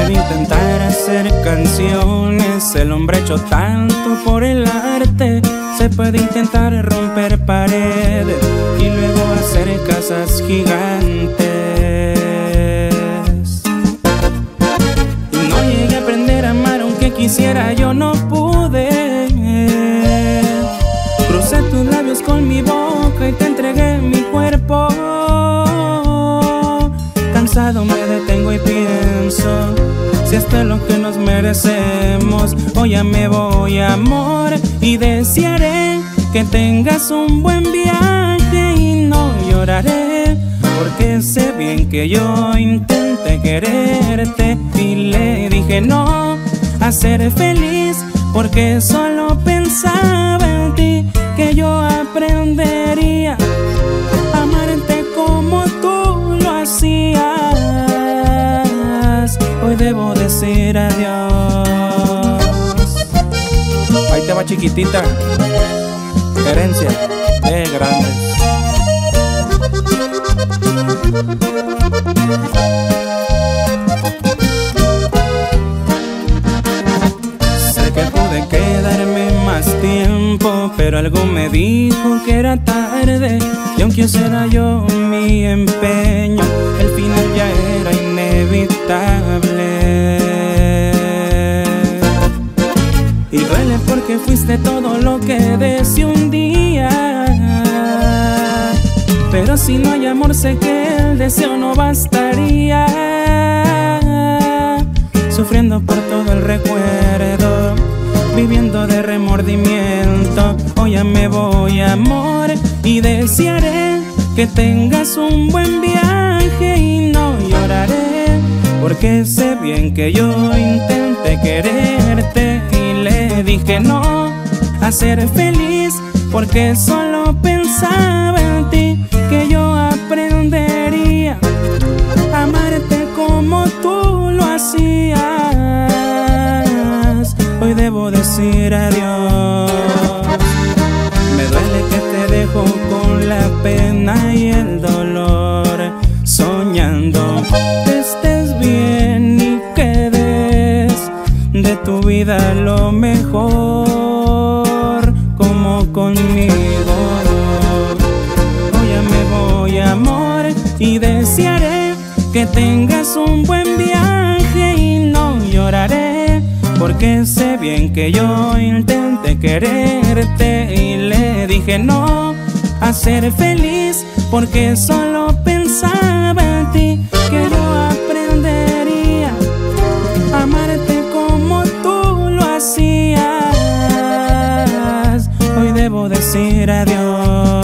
puede intentar hacer canciones, el hombre hecho tanto por el arte. Se puede intentar romper paredes y luego hacer casas gigantes. Y no llegué a aprender a amar, aunque quisiera yo no pude. Crucé tus labios con mi boca y te entregué mi cuerpo. Cansado me detengo y pienso, si esto es lo que nos merecemos. Hoy ya me voy, amor, y desearé que tengas un buen viaje y no lloraré, porque sé bien que yo intenté quererte y le dije no a ser feliz, porque solo pensaba en ti, que yo aprendería a amarte como tú lo hacías. Hoy debo decir adiós. Ahí te va, chiquitita, herencia de grandes. Sé que pude quedarme más tiempo, pero algo me dijo que era tarde. Y aunque hiciera yo mi empeño, el final ya era inevitable. Y duele porque fuiste todo lo que deseé un día. Pero si no hay amor, sé que el deseo no bastaría. Sufriendo por todo el recuerdo, viviendo de remordimiento. Hoy ya me voy, amor, y desearé que tengas un buen viaje y no lloraré, porque sé bien que yo intenté quererte y le dije no a ser feliz, porque solo pensaba en ti, que yo aprendería a amarte como tú lo hacías. Hoy debo decir adiós. Me duele que te dejo con la pena y el dolor, soñando que estés bien y que des de tu vida lo mejor, como conmigo. Hoy ya me voy, amor, y desearé que tengas un buen viaje y no lloraré, porque sé bien que yo intenté quererte y le dije no a ser feliz, porque solo pensaba en ti, que yo aprendería a amarte como tú lo hacías. Hoy debo decir adiós.